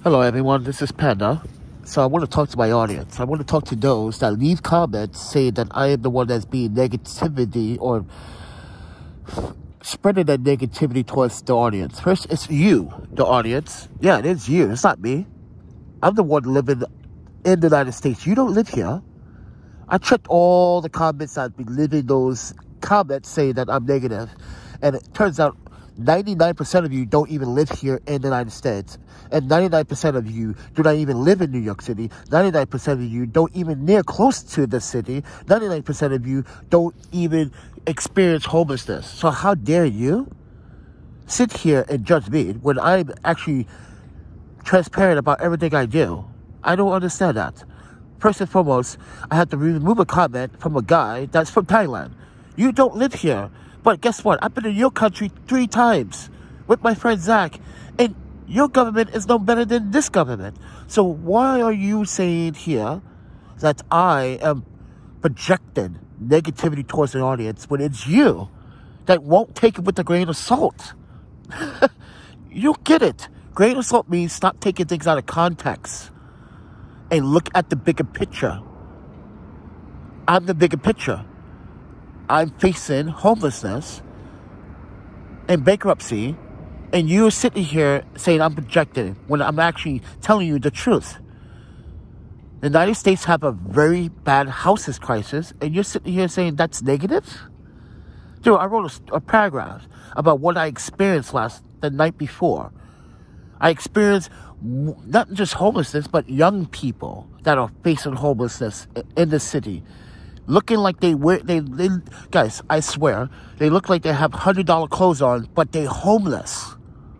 Hello everyone, this is Panda. So I want to talk to my audience. I want to talk to those that leave comments saying that I am the one that's being negativity or spreading that negativity towards the audience. First, it's you, the audience. Yeah, it is you. It's not me. I'm the one living in the United States. You don't live here. I checked all the comments I've been leaving those comments saying that I'm negative. And it turns out 99% of you don't even live here in the United States. And 99% of you do not even live in New York City. 99% of you don't even near close to the city. 99% of you don't even experience homelessness. So how dare you sit here and judge me when I'm actually transparent about everything I do? I don't understand that. First and foremost, I had to remove a comment from a guy that's from Thailand. You don't live here. But guess what? I've been in your country 3 times with my friend Zach. And your government is no better than this government. So why are you saying here that I am projecting negativity towards the audience when it's you that won't take it with a grain of salt? You don't get it. Grain of salt means stop taking things out of context and look at the bigger picture. I'm the bigger picture. I'm facing homelessness and bankruptcy, and you're sitting here saying I'm projecting when I'm actually telling you the truth. The United States have a very bad housing crisis, and you're sitting here saying that's negative? Dude, I wrote a paragraph about what I experienced the night before. I experienced not just homelessness, but young people that are facing homelessness in the city. Looking like they guys, I swear, they look like they have $100 clothes on, but they're homeless.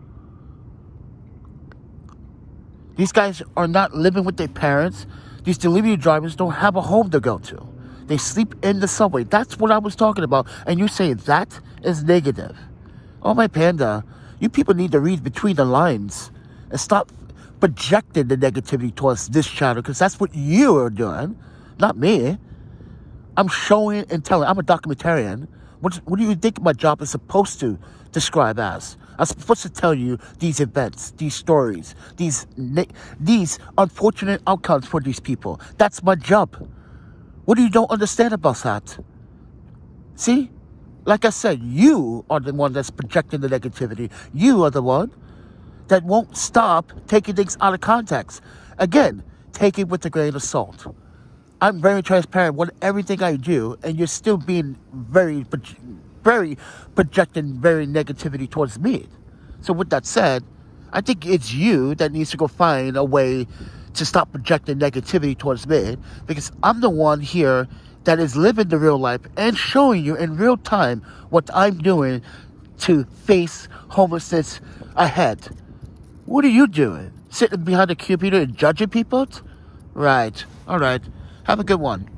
These guys are not living with their parents. These delivery drivers don't have a home to go to. They sleep in the subway. That's what I was talking about. And you say that is negative. Oh, my Panda, you people need to read between the lines and stop projecting the negativity towards this channel, because that's what you are doing, not me. I'm showing and telling. I'm a documentarian. What do you think my job is supposed to describe as? I'm supposed to tell you these events, these stories, these unfortunate outcomes for these people. That's my job. What do you don't understand about that? See? Like I said, you are the one that's projecting the negativity. You are the one that won't stop taking things out of context. Again, take it with a grain of salt. I'm very transparent with everything I do, and you're still being very projecting very negativity towards me. So with that said, I think it's you that needs to go find a way to stop projecting negativity towards me, because I'm the one here that is living the real life and showing you in real time what I'm doing to face homelessness ahead. What are you doing? Sitting behind a computer and judging people? Right. All right. Have a good one.